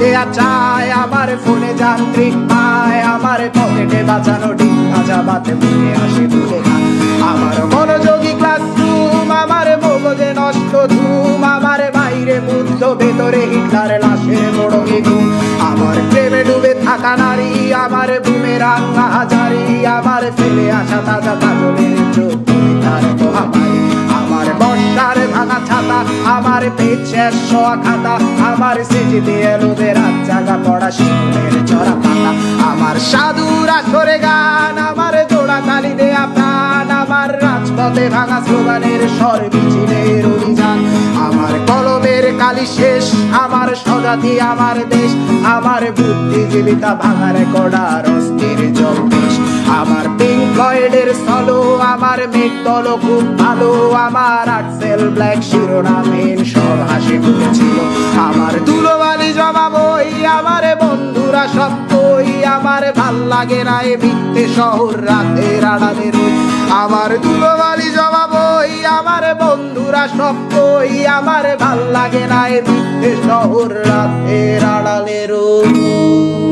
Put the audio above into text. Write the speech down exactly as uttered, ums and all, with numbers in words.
দেয়া চায়, আমার ফোনে যান্ত্রিক পায়, আমার পকেটে বাঁচানো ডিম ভাজা ভাতে বুকে আসে ভুলে না। আমার মনোযোগী ক্লাসরুম, আমার মগজে নষ্ট ধুম, আমার বাইরে বুদ্ধ ভেতরে হিটলার লাশের মোড়কে ঘুম। আমার প্রেমে ডুবে থাকা নারী, আমার বুমেরাং হাজারি, আমার ফেলে আসা তাজা কাজলের চোখ তার মহামারী। আমার বর্ষার ভাঙা ছাতা, আমার পেট শেষ হওয়া খাতা, আমার সেজে এলোদের রাত জাগা পড়া শিশুদের চড়া পাতা। আমার সাধুর আসরে গান, আমার জোড়া তালি দেয়া প্রাণ, আমার রাজপথে ভাঙা স্লোগানের স্বর মিছিলের অভিযান। আমার কলমের কালি শেষ, আমার স্বজাতি আমার দেশ, আমার বুদ্ধিজীবিতা ভাঙার কড়ার অস্থির জম্পেশ। আমার পিঙ্ক ফ্লয়েডের সলো, আমার মেঘদল খুব ভালো, আমার আর্টসেল ব্ল্যাক শিরোনামহীন সব হাসি মুখেছিল। আমার ধুলোবালি জমা বই, আমার বন্ধুরা সব কই, আমার ভাল লাগে না এ মিথ্যে শহর রাতের আড়ালে রই। আমার ধুলোবালি জমা বই, আমার বন্ধুরা সব কই, আমার ভাল লাগে না এ মিথ্যে শহর রাতের আড়ালে রই।